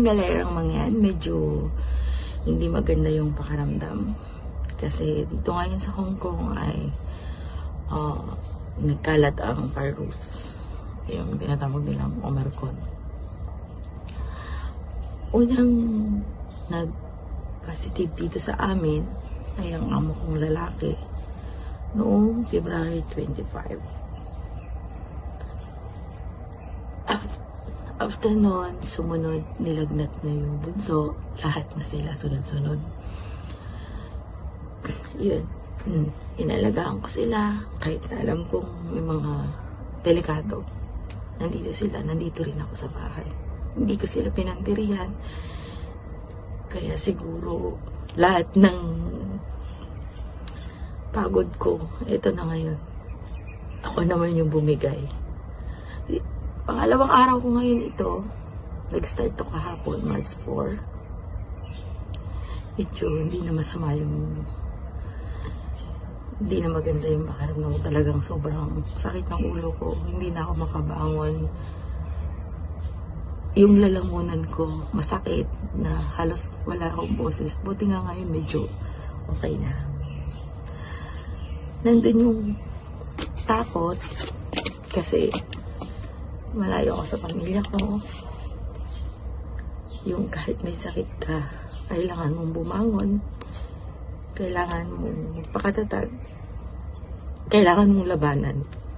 galerang mga yan, medyo hindi maganda yung pakaramdam. Kasi dito ngayon sa Hong Kong ay nagkalat ang virus. Yung tinatawag nilang Omicron. Unang nag-positive dito sa amin ay ang amo kong lalaki noong February 25. After noon, sumunod, nilagnat na yung bunso. Lahat na sila sunod-sunod. Yun. Inalagaan ko sila. Kahit na alam kong may mga delikado. Nandito sila. Nandito rin ako sa bahay. Hindi ko sila pinandirihan. Kaya siguro lahat ng pagod ko, ito na ngayon. Ako naman yung bumigay. Pangalawang araw ko ngayon ito. Nag-start to kahapon, March 4. Medyo hindi na masama yung... Hindi na maganda yung pakaramdam ko. Talagang sobrang sakit ng ulo ko. Hindi na ako makabangon. Yung lalamunan ko, masakit na halos wala akong boses. Buti nga ngayon medyo okay na. Nandun yung takot kasi malayo ako sa pamilya ko. Yung kahit may sakit ka, kailangan mong bumangon. Kailangan mong magpakatatag. Kailangan mong labanan.